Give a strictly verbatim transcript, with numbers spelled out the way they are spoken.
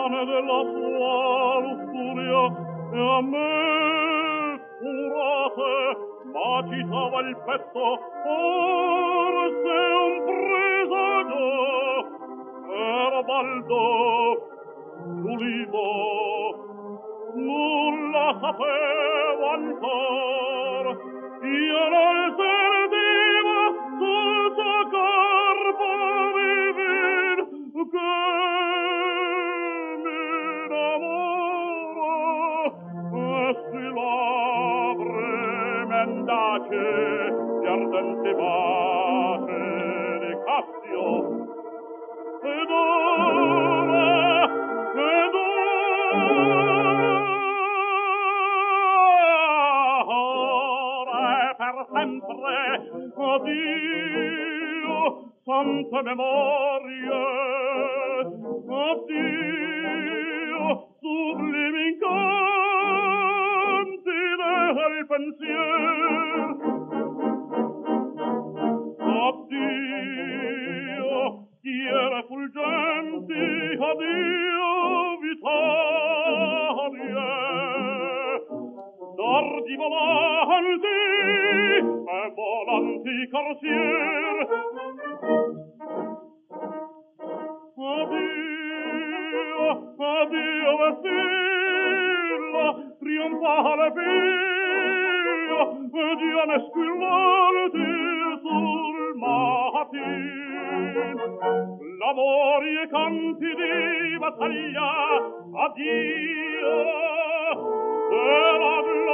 cane della sua lussuria e a me curate m'agitava il petto forse un presagio era baldo giulivo nulla sapevo ancor io non sentivo sul suo corpo vivir che mi innamoro e si labbra mendace di ardente bace di Cassio ed ora ed ora per sempre addio sante memorie addio sublimi incanti del pensier addio schiere fulgenti addio vittorie dardi volanti e volanti corsier addio addio vessillo trionfale pio e diane squillanti sul matin l'amori e canti di battaglia addio e la